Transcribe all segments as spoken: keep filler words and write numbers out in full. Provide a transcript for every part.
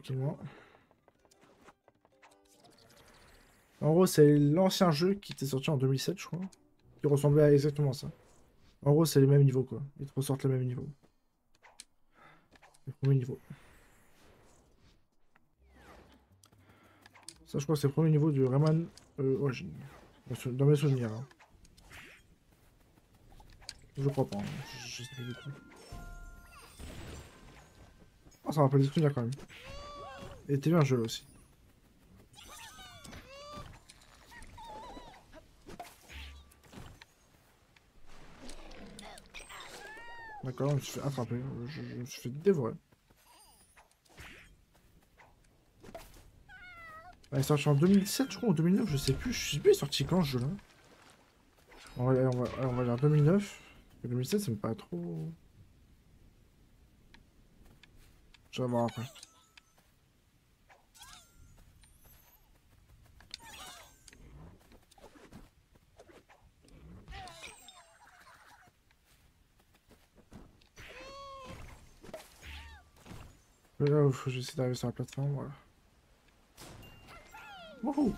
Tranquillement. En gros, c'est l'ancien jeu qui était sorti en deux mille sept, je crois. Qui ressemblait à exactement ça. En gros, c'est les mêmes niveaux, quoi. Ils te ressortent les mêmes niveaux. Les premiers niveaux. Ça, je crois que c'est le premier niveau du Rayman euh, Origin. Dans mes souvenirs. Hein. Je crois pas. Hein. Je, je sais pas du tout. Ah, ça me rappelle des souvenirs quand même. Et t'es bien un jeu là aussi. D'accord, je me suis fait attraper. Je, je me suis fait dévorer. Ah, il est sorti en deux mille dix-sept, je crois, ou deux mille neuf, je sais plus. Je sais plus, il est sorti quand ce jeu là. On va, on va, on va dire deux mille neuf. deux mille sept, ça me paraît trop. Je vais voir après. Là, faut que j'essaie d'arriver sur la plateforme, voilà. Wouhou!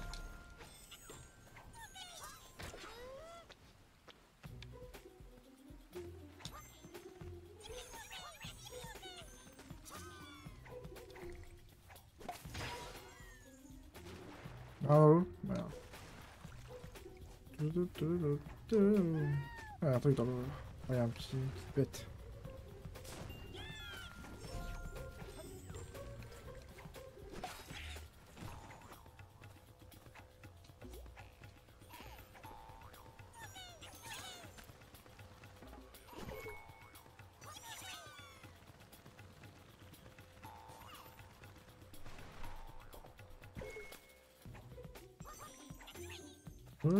Ah, ouais, voilà. Ah, un truc dans le... Ah, il y a un petit, une petite bête. Ouais.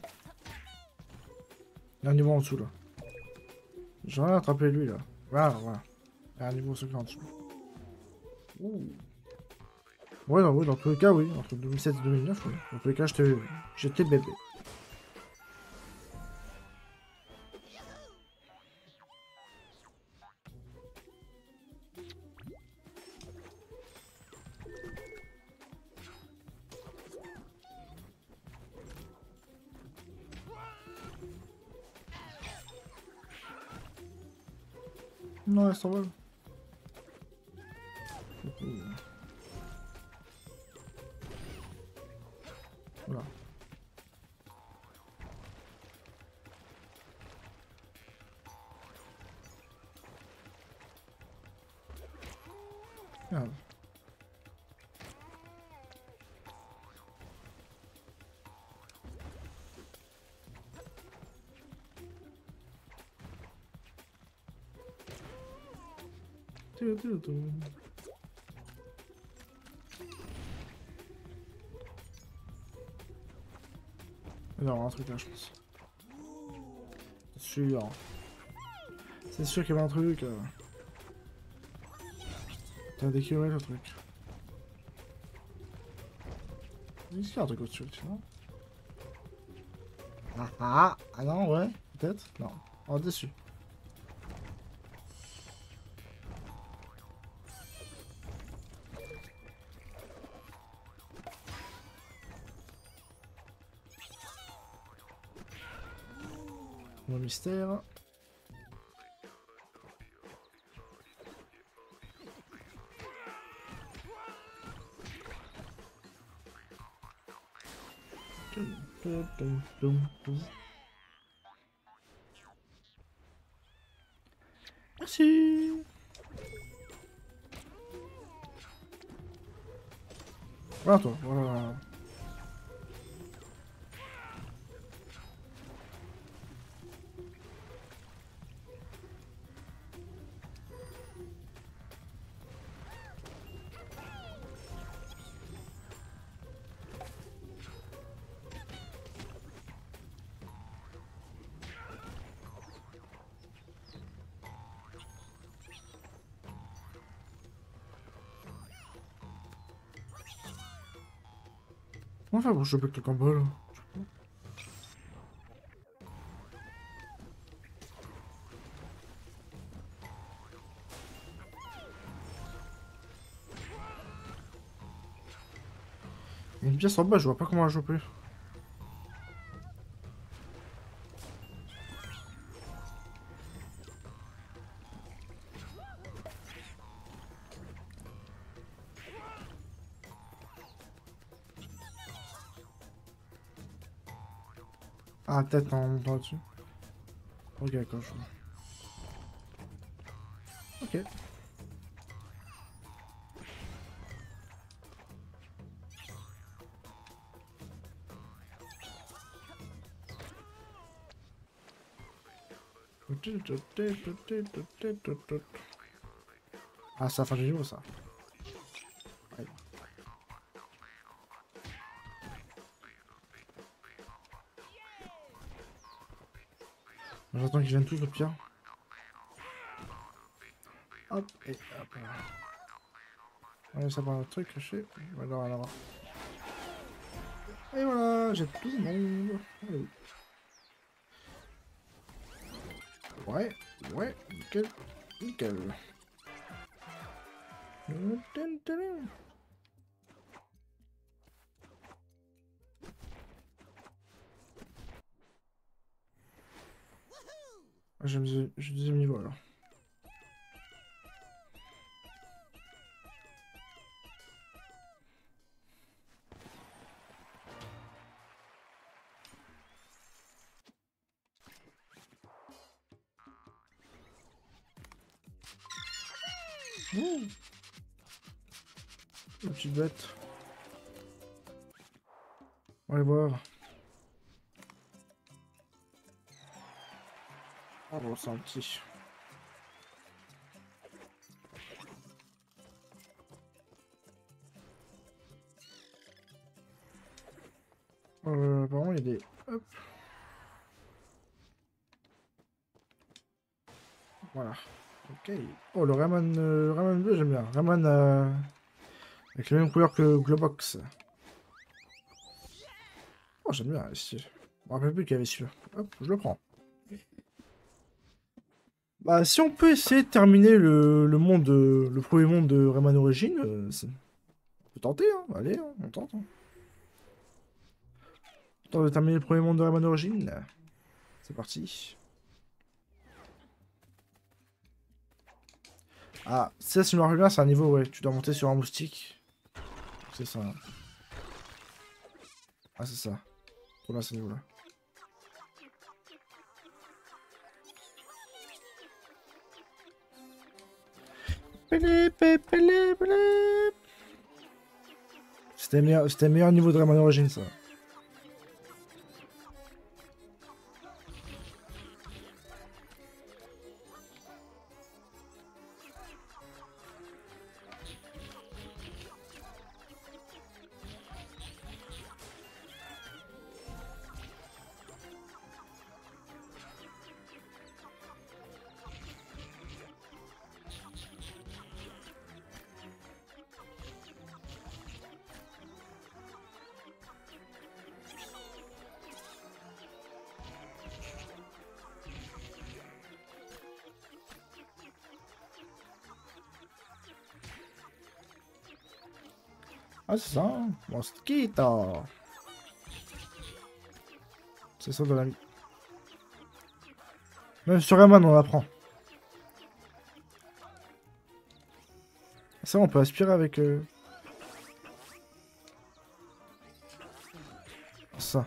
Il y a un niveau en dessous là. J'aurais attrapé lui là. Voilà, voilà. Il y a un niveau secret en dessous. Ouh. Ouais, non, oui, dans tous les cas, oui. Entre deux mille sept et deux mille neuf, oui. Dans tous les cas, j'étais j'étais bébé. Non, ça va. Voilà. Merde. Non, un truc là, je pense. C'est sûr. C'est sûr qu'il y avait un truc. Euh... T'as des kilomètres, le truc. Est-ce qu'il y a un truc au-dessus, tu vois? Ah ah! Ah non, ouais, peut-être? Non. Oh, déçu. Le mystère. Merci. Voilà toi, voilà. Comment faire pour choper le truc en bas là? Il y a une pièce en bas, je vois pas comment la choper. Ah, peut-être en montant là-dessus. Ok, d'accord, je vois. Ok. Ah, c'est la fin du niveau, ça. Ouais. J'attends qu'ils viennent tous, au pire. Hop, et hop. Allez, ça va un truc caché. Alors, alors. Et voilà, j'ai tout le monde. Allez. Ouais, ouais, nickel, nickel. Ah, j'ai le deuxième niveau alors. Ouh, la petite bête. On va aller voir. Ah bon, c'est un petit. Euh, apparemment, il y a des... Hop. Voilà. Ok. Oh, le Rayman, euh, Rayman bleu, j'aime bien. Rayman euh, avec la même couleur que Globox. Oh, j'aime bien, ici. Je me rappelle plus qu'il y avait celui-là. Hop, je le prends. Bah, si on peut essayer de terminer le, le monde, euh, le premier monde de Rayman Origins, euh, c'est- on peut tenter, hein. Allez, hein, on tente. Hein. On tente de terminer le premier monde de Rayman Origins. C'est parti. Ah, ça, si je me rappelle bien, c'est un niveau, ouais. Tu dois monter sur un moustique. C'est ça. Ah, c'est ça. Trop bien, ce niveau-là. C'était le meilleur, c'était le meilleur niveau de Rayman Origins, ça. Ah, c'est ça. Hein. Mosquito. C'est ça de la vie. Même sur Rayman, on apprend. Ça, on peut aspirer avec... Euh... Ça.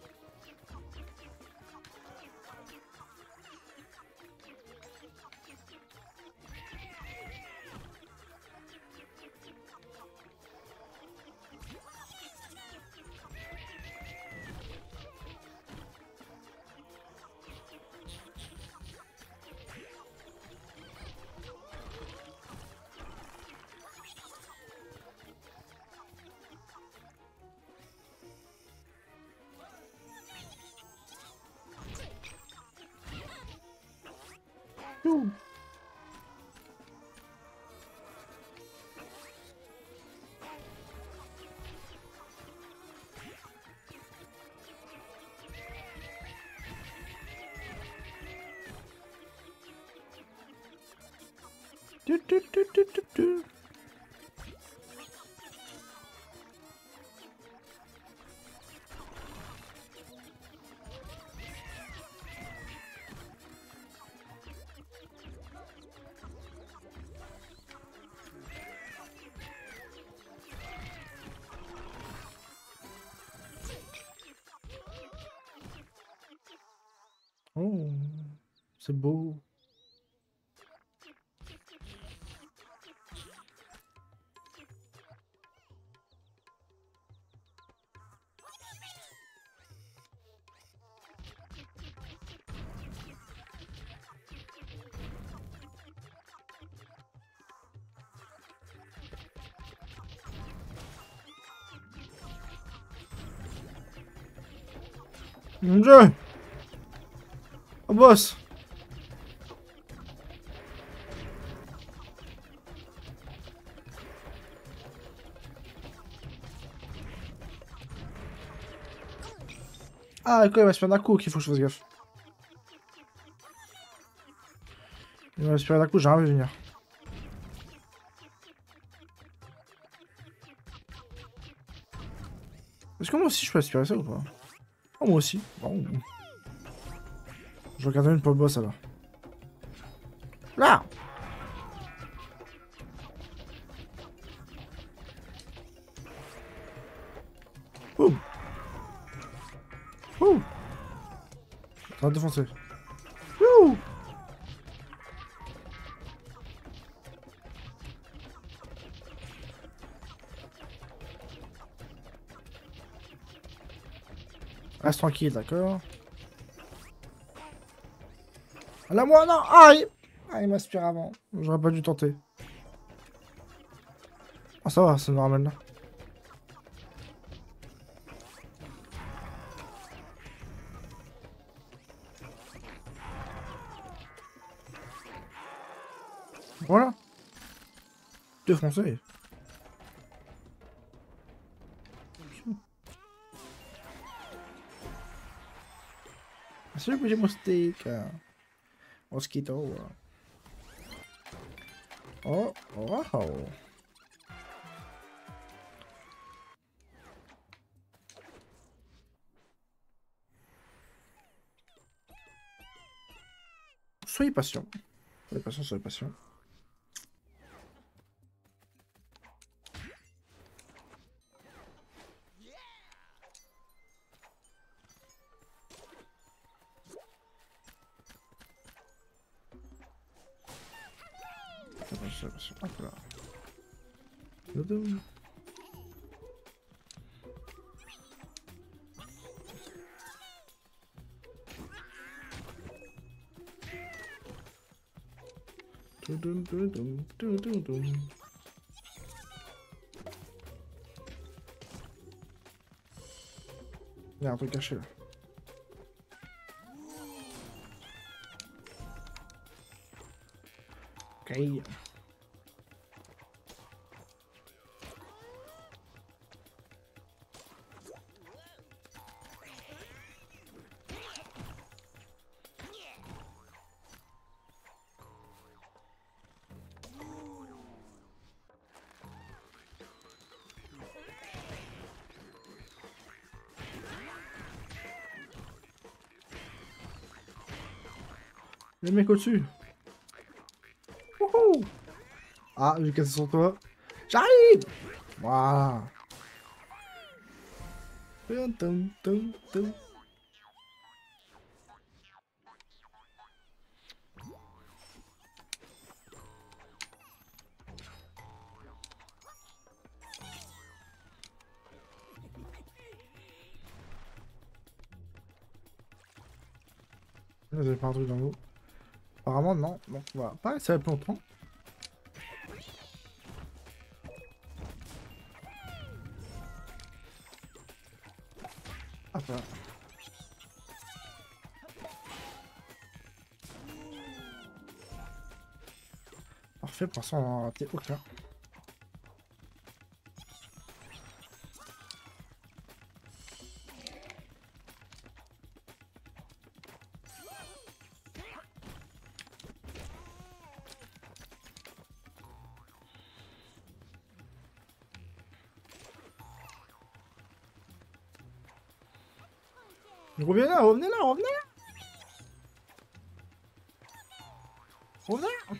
Ouh. Tu, tu, tu, tu, tu, tu. C'est beau. Mon dieu! Oh boss! Ah, quoi, il va se faire d'un coup qu'il faut que je fasse gaffe. Il va se faire d'un coup, j'ai rien vu venir. Est-ce que moi aussi je peux aspirer ça ou pas? Oh, moi aussi. Bon. Je regarde une pour le boss alors. Là! Ouh! Ouh! Ça va défoncer. Ouh! Reste tranquille, d'accord. À la moi, non! Aïe! Ah, il m'aspire avant. J'aurais pas dû tenter. Ah, ça va, c'est normal là. Voilà. Défoncé. C'est le petit moustique. Mosquito. Oh, oh, oh. Soyez patient. Soyez patient, soyez patient. Attention, attention. Hop là. Doudou. Doudou, doudou, doudou, doudou. Il y a un truc caché là. Ok. Les mecs au-dessus. Wouhou! Ah, j'ai cassé son toit. J'arrive! Voilà. Tum, tum, tum, tum. Vous avez pas un truc dans l'eau? Apparemment, non. Donc, voilà. Pas ça va longtemps. Hop là. Parfait, pour l'instant, on a raté aucun. Revenez là, revenez là, revenez là! Revenez là!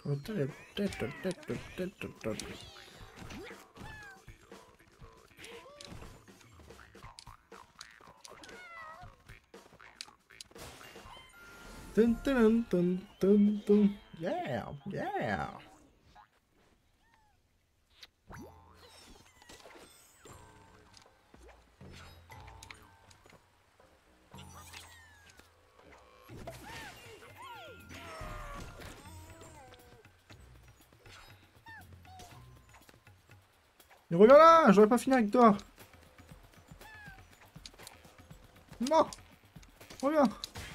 Dun, dun, dun, dun, dun. Yeah, yeah. Mais reviens là, j'aurais pas fini avec toi. Non, reviens.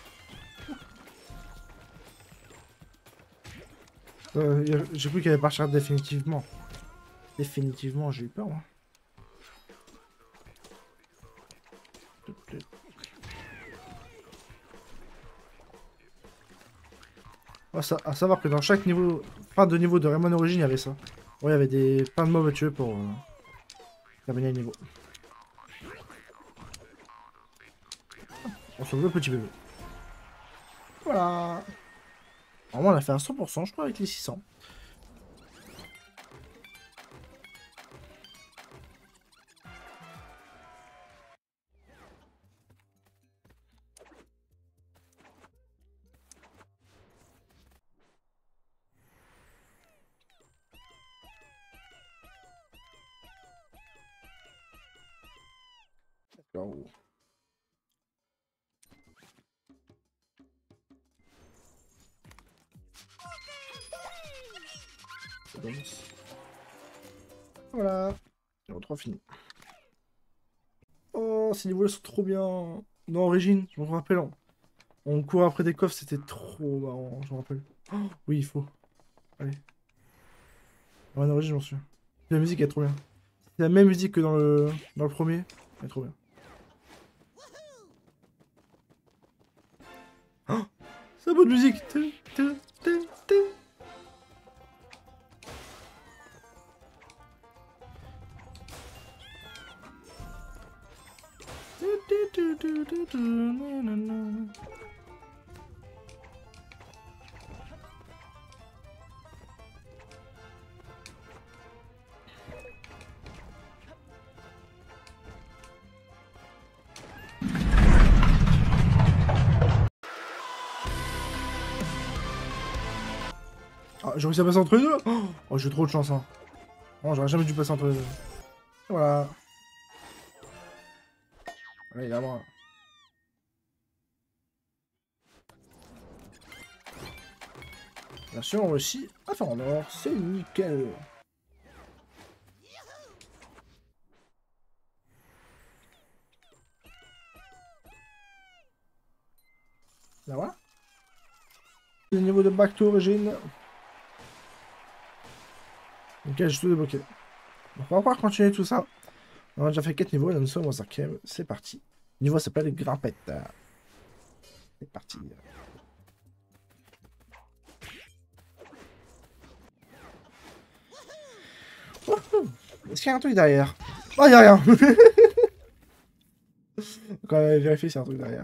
Euh, j'ai cru qu'elle allait partir définitivement. Définitivement, j'ai eu peur, moi. Ah, ça, à savoir que dans chaque niveau, fin de niveau de Rayman Origins, il y avait ça. Ouais, il y avait des plein de mobs à tuer pour euh, terminer le niveau. On sauve le petit bébé. Voilà. Normalement, on a fait un cent pour cent, je crois, avec les six cents. D'accord. Voilà. Numéro trois fini. Oh, ces niveaux-là sont trop bien. Dans Origins, je me rappelle. On, on court après des coffres, c'était trop marrant, je me rappelle. Oh, oui, il faut. Allez. Dans Origins, je m'en souviens. La musique est trop bien. C'est la même musique que dans le, dans le premier. Elle est trop bien. Oh, c'est la bonne musique. Tu, tu, tu, tu. Ah, j'ai réussi à passer entre les deux. Oh, oh j'ai trop de chance. Hein. Oh, j'aurais jamais dû passer entre les deux. Voilà. Allez, là, moi. Bien sûr, on réussit à faire en or. C'est nickel. Là, voilà. Le niveau de Back to Origin. Ok, j'ai tout débloqué. Donc, on va pouvoir continuer tout ça. On a déjà fait quatre niveaux, là nous sommes au cinquième. C'est parti. Le niveau s'appelle Grimpette. C'est parti. Est-ce qu'il y a un truc derrière? Oh, il n'y a rien. Donc on va vérifier s'il y a un truc derrière.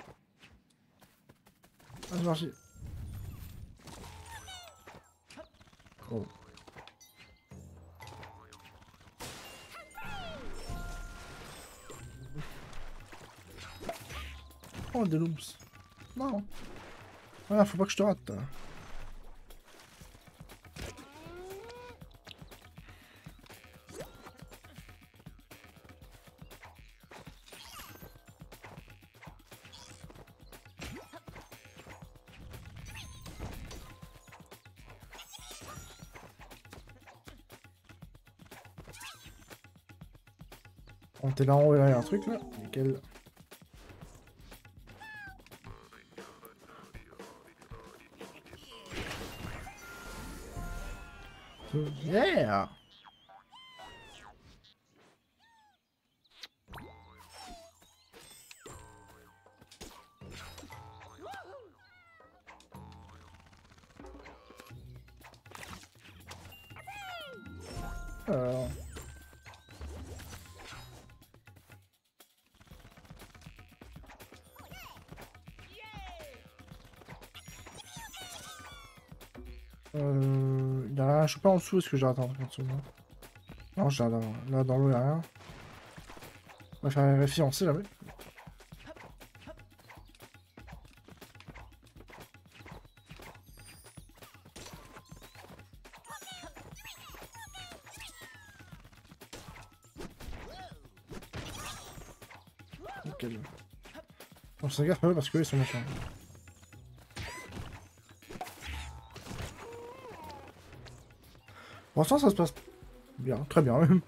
Ah, c'est marché. Oh. Oh, des loops. Non. Voilà, faut pas que je te rate. On était là en haut, il y a un truc là. Nickel. Yeah! Alors... Euh... Il y a rien à choper en dessous, est-ce que j'ai raté un truc en dessous? Non, non j'ai rien. Là, dans l'eau, il y a rien. On va faire vérifier, on sait jamais. Nickel. On se gaffe à eux parce qu'eux ils sont méchants. Pour l'instant ça se passe bien, très bien même.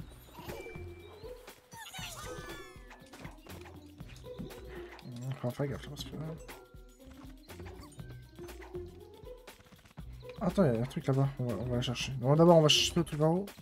On va faire gaffe parce que... Attends, il y a un truc là-bas, on va, on va aller chercher. Non, d'abord on va chercher le truc en haut.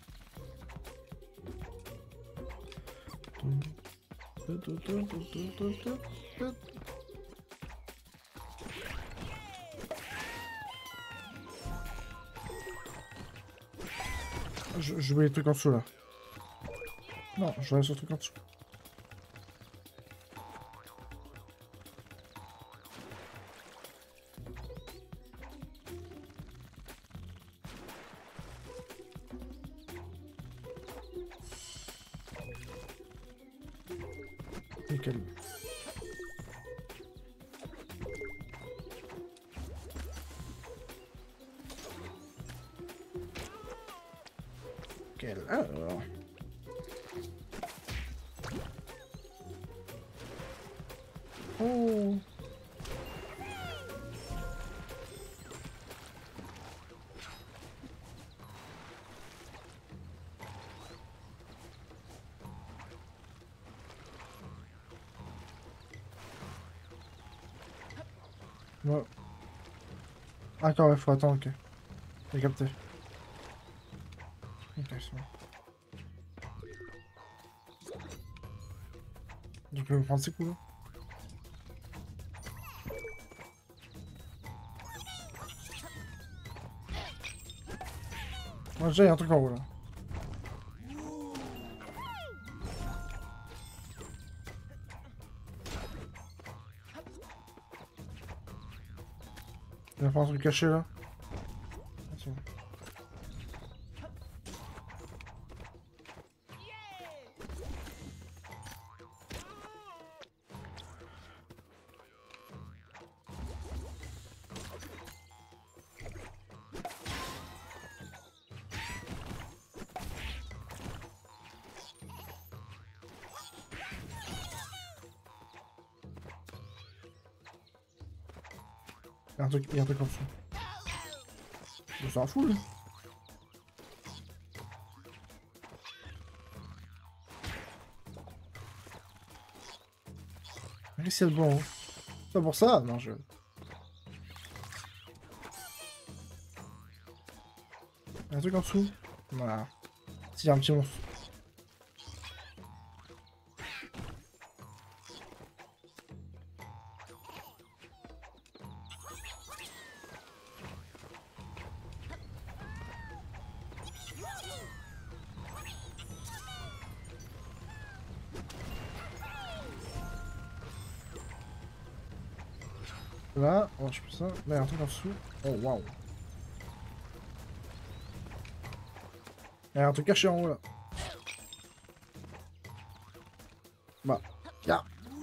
Je, je vois les trucs en dessous là. Non, je vois sur le truc en dessous. Nickel. Nickel. Alors. Oh. Ouais. Attends, il faut attendre, ok. J'ai capté. Ok, c'est bon. Je peux me prendre ces coups là. Moi déjà il y a un truc en haut là. Il y a pas un truc caché là. Attention. Il y a un truc, il y a un truc en dessous. On s'en fout là. Qu'est-ce qu'il y a de bon? C'est pas pour ça? Non, je... Il y a un truc en dessous. Voilà. S'il y a un petit monstre. Là, oh, je peux ça. Là, il y a un truc en dessous. Oh, waouh. Il y a un truc caché en haut là. Bah, ya.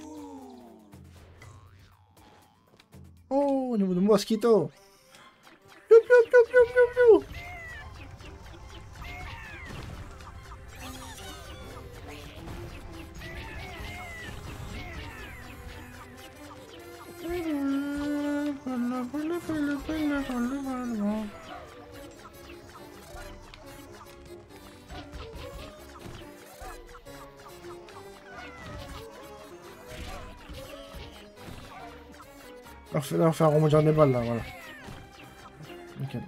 Oh, au niveau de mosquito. Piou, piou, piou, piou, piou, piou. On fait, là, on fait un remontir des balles là, voilà. Nickel.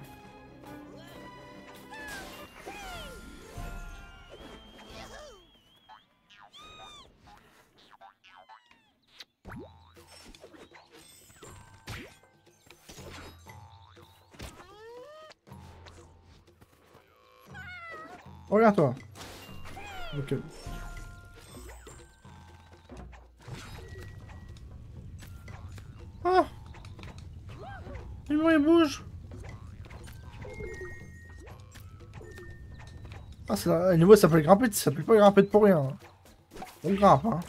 Regarde-toi. Nickel. Ah! Il bouge! Ah, c'est là, le niveau ça s'appelle grimper, ça s'appelle pas grimper de pour rien. On grimpe, hein.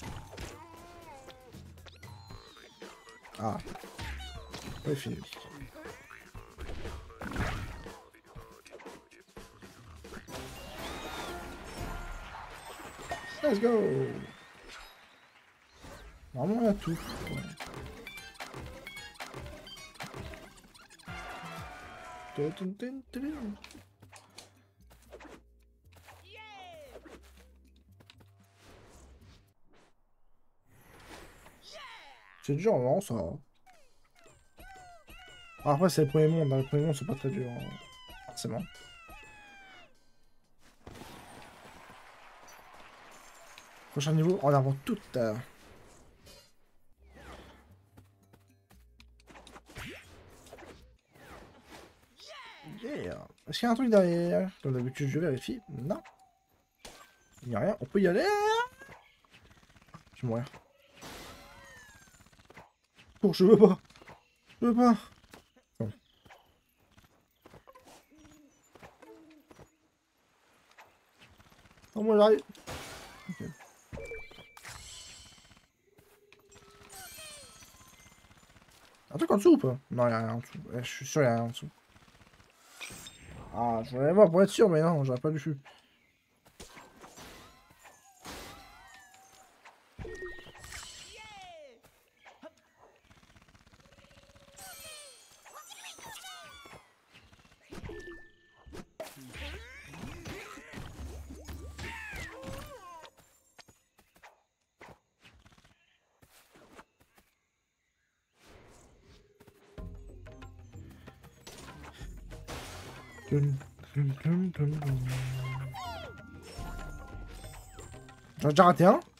Ah. Ouais, fini. Let's go. Normalement, il y a tout. Ouais. C'est dur, non, ça. Après, c'est le premier monde. Dans le premier monde, c'est pas très dur. Hein. Forcément. Prochain niveau, en avant tout. Euh... Yeah. Est-ce qu'il y a un truc derrière? Comme d'habitude, je vérifie. Non. Il n'y a rien. On peut y aller. Je vais mourir. Bon, je veux pas. Je veux pas. Bon. Oh, moi j'arrive. Ok. Un truc en dessous ou pas? Non, il y a rien en dessous. Ouais, je suis sûr, il y a rien en dessous. Ah, je voulais voir pour être sûr, mais non, j'aurais pas dû. J'en ai déjà raté un.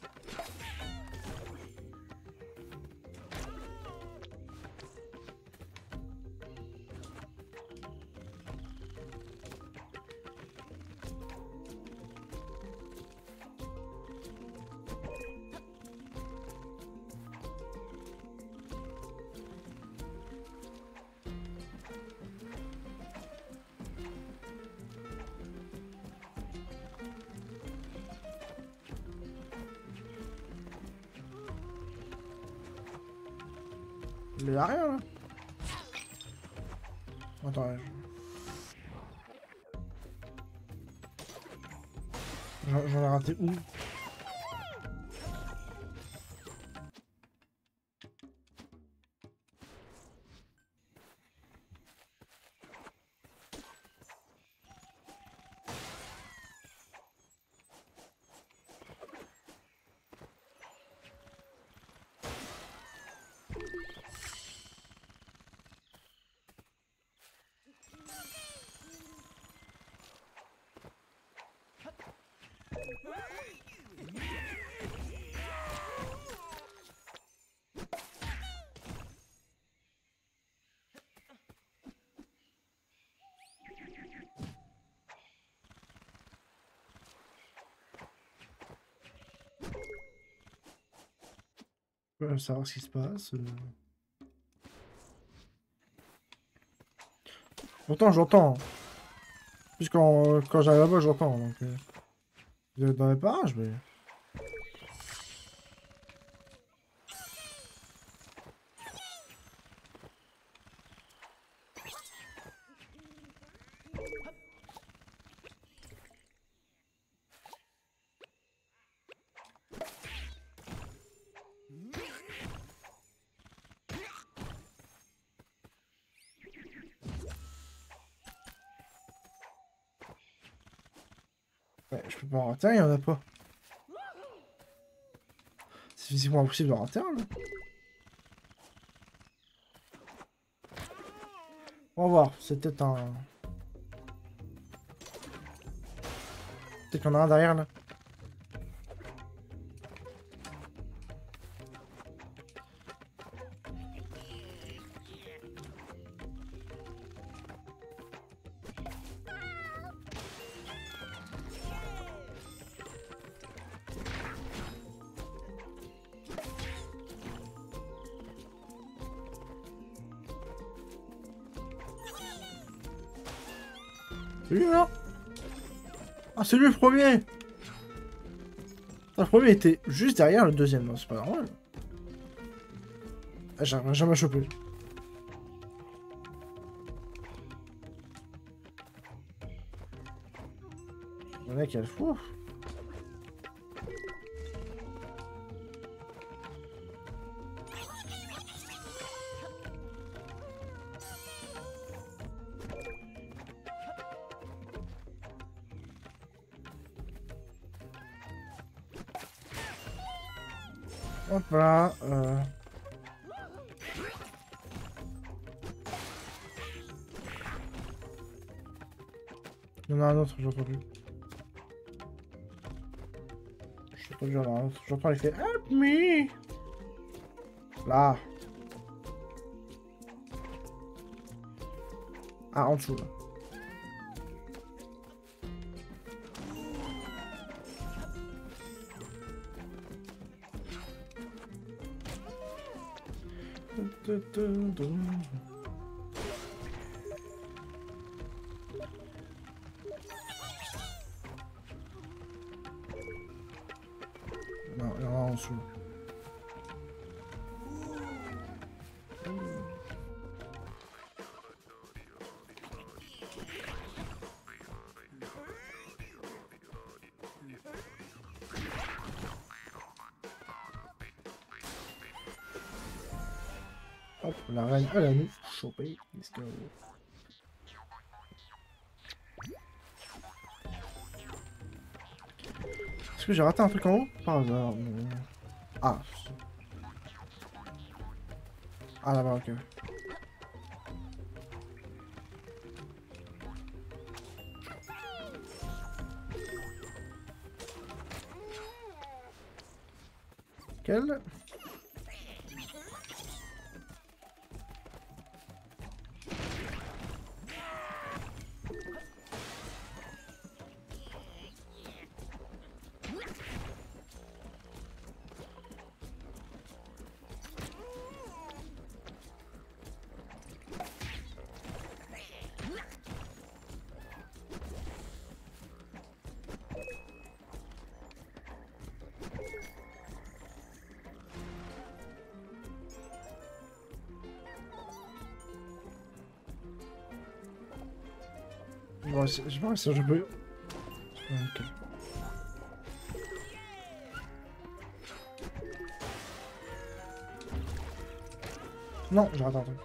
Mais y'a rien là. Attends, j'en ai raté où? Je veux savoir ce qui se passe. Euh... Pourtant, j'entends. Puisque quand, quand j'arrive là-bas, j'entends. Donc, euh... vous êtes dans les parages, mais. Ouais, je peux pas en rater un, il y en a pas. C'est physiquement impossible d'en rater un, là. On va voir, c'est peut-être un... Peut-être qu'il y en a un derrière, là. Lui là. Ah, c'est lui le premier! Le premier était juste derrière le deuxième, non, c'est pas normal. Ah, j'arriverai jamais à choper. Le mec, elle fout. Hop là. Euh... Il y en a un autre, j'ai entendu. J'ai entendu, il y en a un autre. J'entends, il fait Help me! Là. Ah, en dessous, là. Non, il y en a un en dessous. Hop, la reine, elle a nous chopé. Let's go. Est-ce que j'ai raté un truc en haut? Par hasard. Non. Ah. Ah là-bas, ok. Quel? Bon, je vais voir si je peux. Ok. Non, j'ai raté un truc.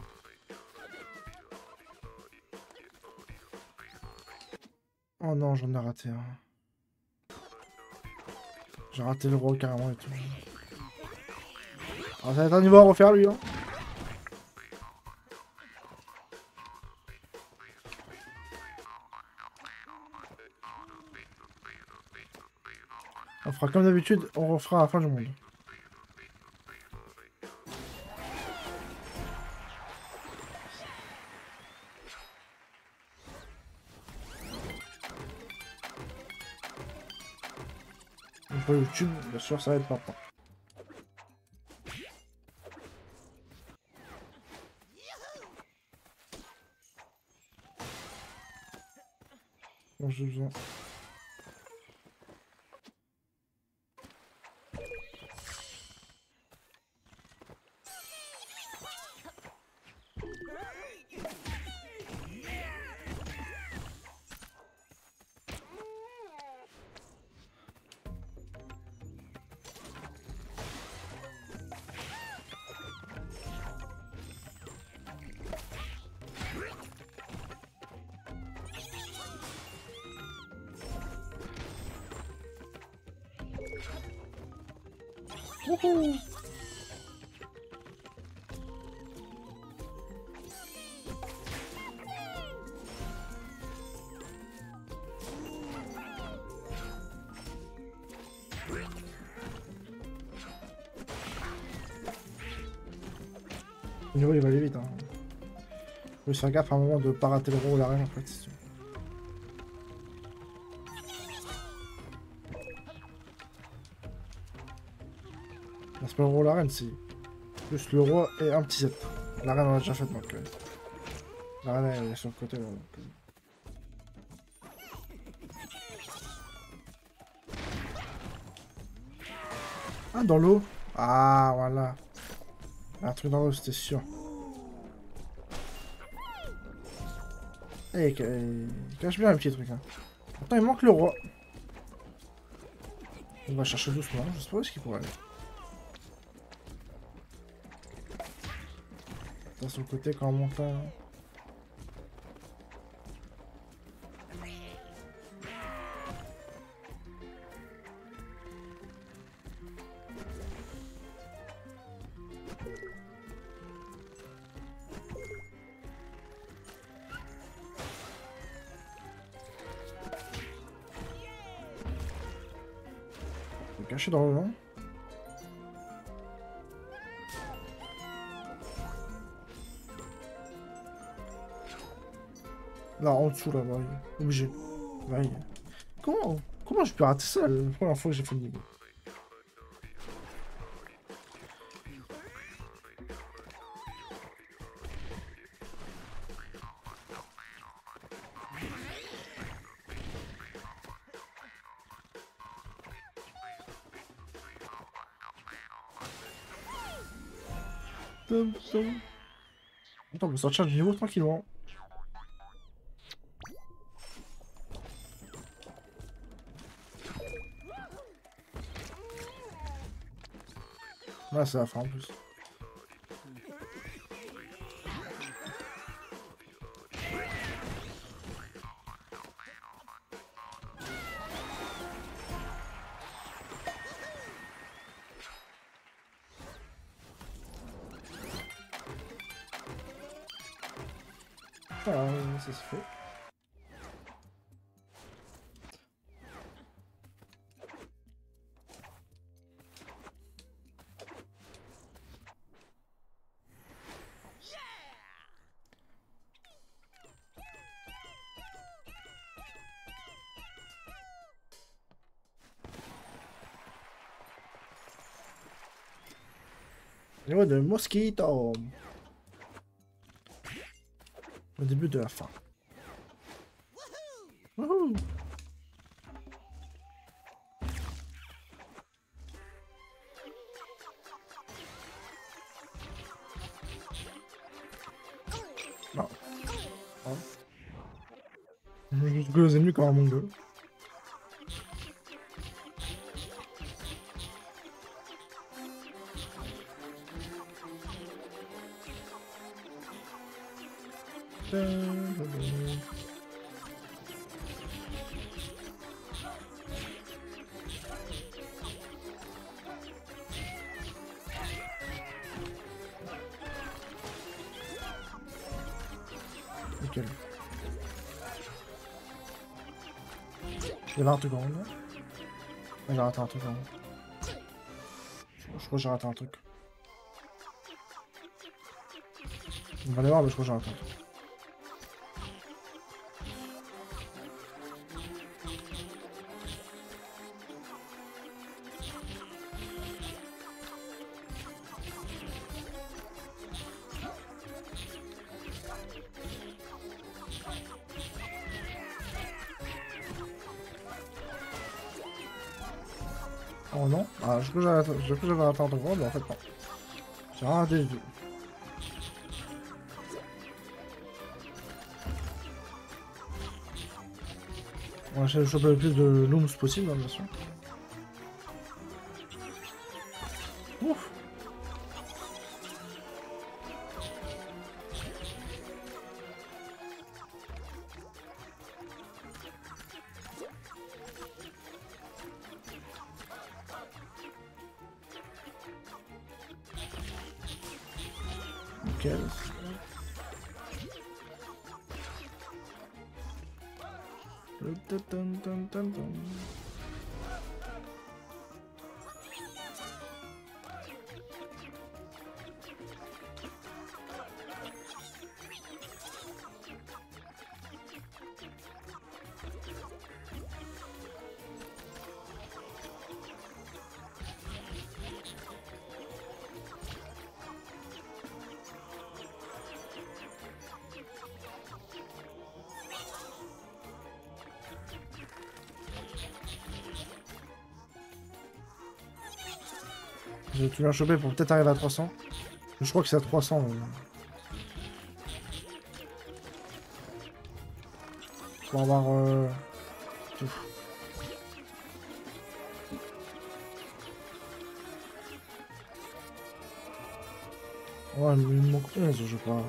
Oh non, j'en ai raté un. J'ai raté le roi carrément et tout. Alors ça va être un niveau à refaire lui, hein. On fera comme d'habitude, on refera à la fin du monde. Donc pour YouTube, bien sûr, ça va être maintenant. Bon, j'ai besoin. Wouhou! Le niveau il va aller vite, hein. Faut se faire gaffe à un moment de pas rater le roi ou la reine en fait. C'est pas le roi ou la reine, c'est juste le roi et un petit set. La reine on a déjà fait donc. Euh... La reine elle est sur le côté là. Donc, euh... Ah, dans l'eau. Ah, voilà. Un truc dans l'eau, c'était sûr. Eh, il cache bien un petit truc. Hein. Pourtant, il manque le roi. On va chercher doucement. Je sais pas où est-ce qu'il pourrait aller. Attends, sur le côté quand on monte là. Caché dans le vent. Là, en dessous, là-bas. Obligé. Ouais. Comment, comment je peux rater ça la première fois que j'ai fait le niveau? Attends, on peut sortir du niveau tranquillement. Là, c'est la fin en plus. Voilà, ça se fait. Niveau de mosquito. Au début de la fin. Wouhou. Non. Non. Je joue aux ennemis comme un mongol. Nickel. Il y avait un truc en haut là. J'ai raté un truc en haut. Je, je crois que j'ai raté un truc. On va aller voir, mais je crois que j'ai raté un truc. Oh non, ah, je crois que j'avais raté un truc, mais en fait non. J'ai raté du tout. On va essayer de choper le plus de looms possible, hein, bien sûr. Ouf. Nickel. Dun, dun, dun, dun. J'ai tout bien chopé pour peut-être arriver à trois cents. Je crois que c'est à trois cents. Euh... Pour avoir... Euh... Tout. Ouais, mais il me manque onze, je crois.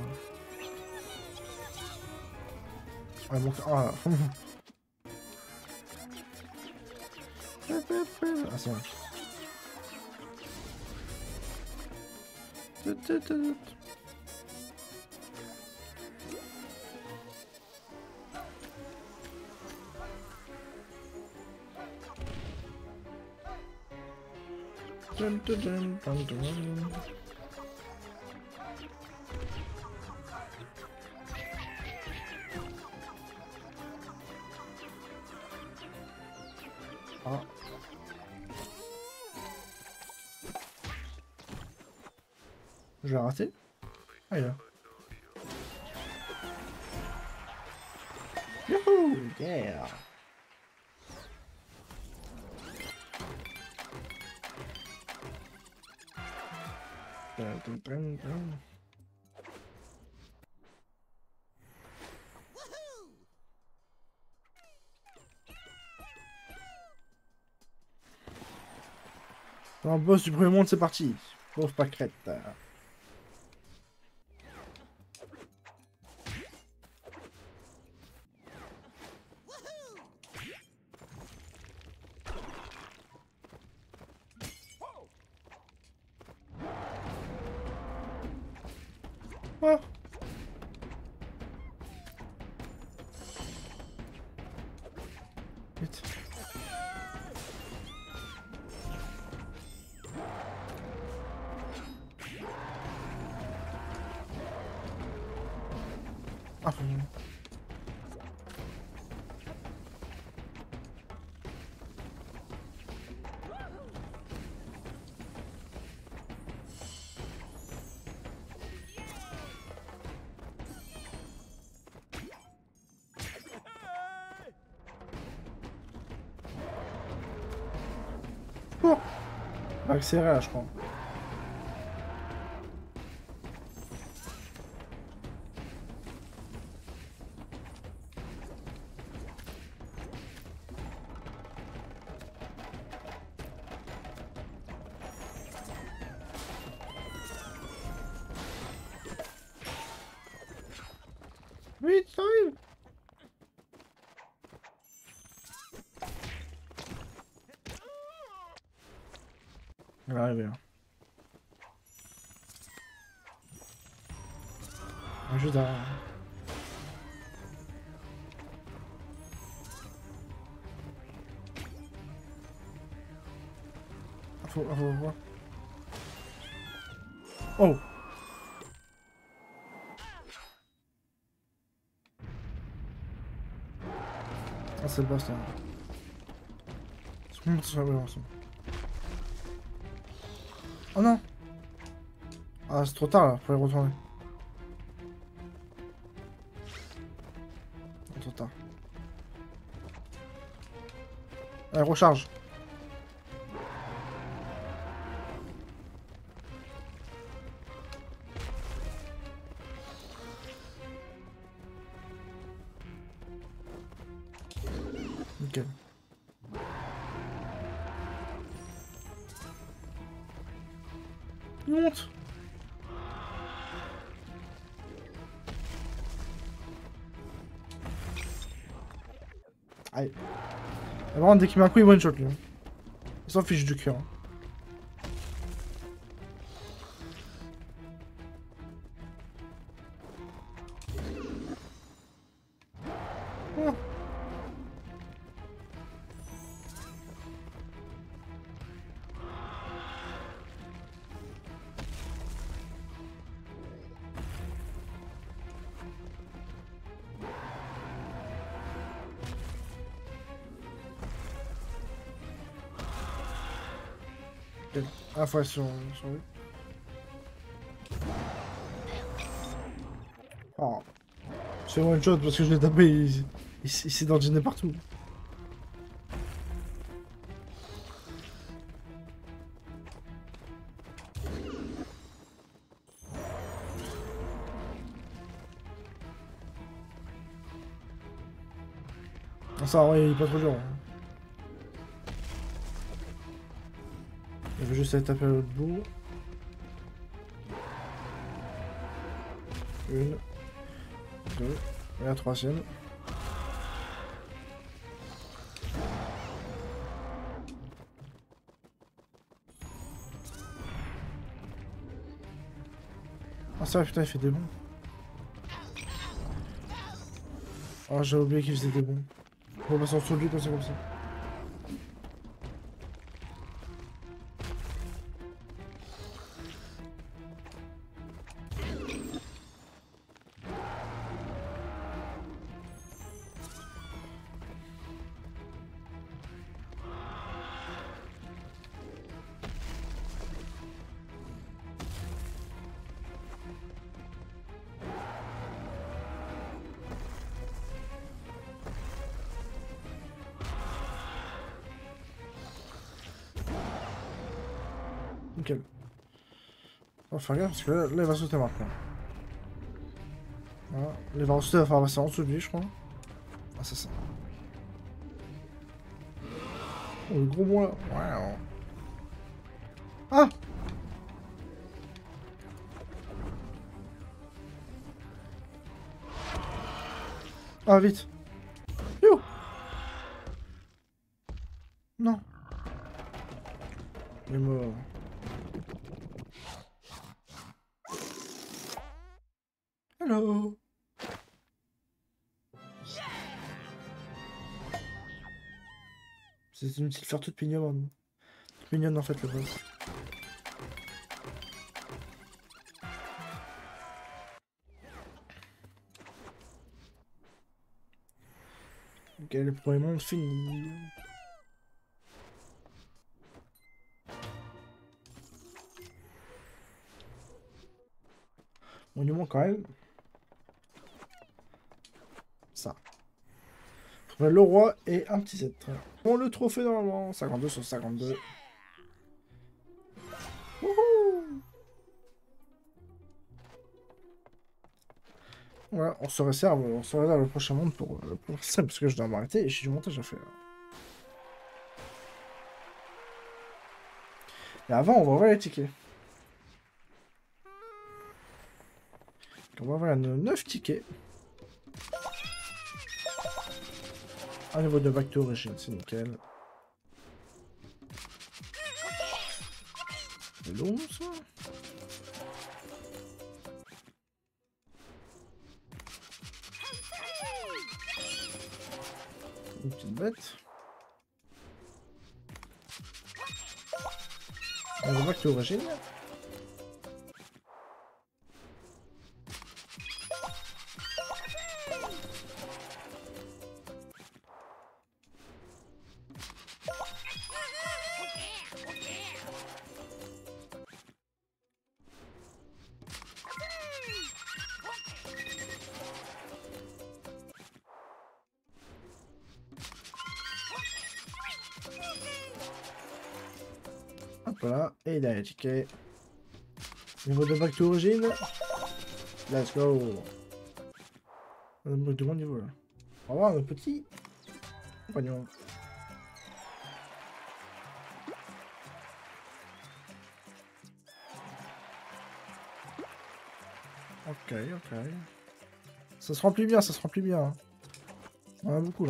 Ah, il manque... Ah, ah c'est vrai. Dun, dun, dun, dun, dun. Ah. Je l'ai raté. Ah, il est là. Youhou! Yeah! Dun, dun, dun, dun. Un boss du premier monde, c'est parti. Pauvre pâquerette. Oh. Vite. Ah, oh. Accéléré, je crois. Vite, j'arrive. Elle va arriver là. Juste derrière. Faut, faut voir. Oh! Ah, c'est le boss là. C'est bon, c'est bon, c'est bon. Oh non! Ah, c'est trop tard là, faut y retourner. Trop tard. Allez, recharge. Nickel. Il monte. Aïe. Vraiment, dès qu'il met un coup, il one shot lui. Il s'en fiche du cœur. Oh. Ah, faut aller sur, sur lui. Oh. C'est one shot parce que je l'ai tapé, il, il, il s'est dandiné partout. Ça, ouais, il est pas trop dur. Hein. Il veut juste aller taper à l'autre bout. Une. Deux. Et la troisième. Ah ça putain il fait des bons. Oh j'ai oublié qu'il faisait des bons. On va s'en dessous de lui quand c'est comme ça. Nickel. On va faire gaffe parce que là, là il va sauter maintenant. Voilà. Il va sauter, il va passer en dessous de lui je crois. Ah c'est ça. Oh le gros bois là. Wow. Ah. Ah vite. Yo. Non. Il est mort. Hello. C'est une petite fleur toute mignonne. Toute mignonne en fait le boss. Ok, le premier monde fini. Monument quand même. Ça. Le roi et un petit set. Bon, le trophée normalement. cinquante-deux sur cinquante-deux. Wouhou. Voilà, on se réserve, on se réserve le prochain monde pour le pour stream parce que je dois m'arrêter et j'ai du montage à faire. Et avant, on va ouvrir les tickets. On va ouvrir nos neuf tickets. Un niveau de back to origin, c'est nickel. C'est long ça. Une petite bête. Un niveau back to origin. Voilà, et il a les tickets. Niveau de back to origin. Let's go. On a de bon niveau là. On va voir un petit compagnon. Ok, ok. Ça se remplit bien, ça se remplit bien. On en a beaucoup là.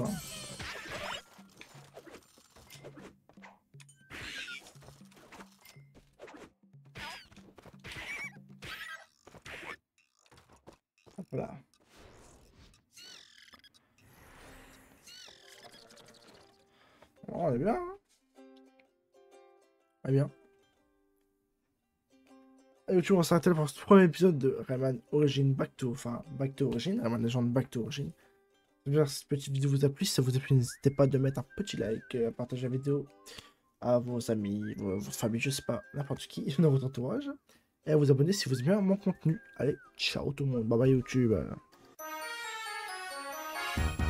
Voilà. Oh, on est bien. Hein, on est bien. Et tu vois, ça s'arrêter pour ce premier épisode de Rayman Origin Back to... Enfin, Back to Origin. Rayman Legend Back to Origin. J'espère que cette petite vidéo vous a plu. Si ça vous a plu, n'hésitez pas de mettre un petit like, à partager la vidéo à vos amis, vos, votre famille, je sais pas, n'importe qui dans votre entourage. Et à vous abonner si vous aimez bien mon contenu. Allez, ciao tout le monde. Bye bye YouTube.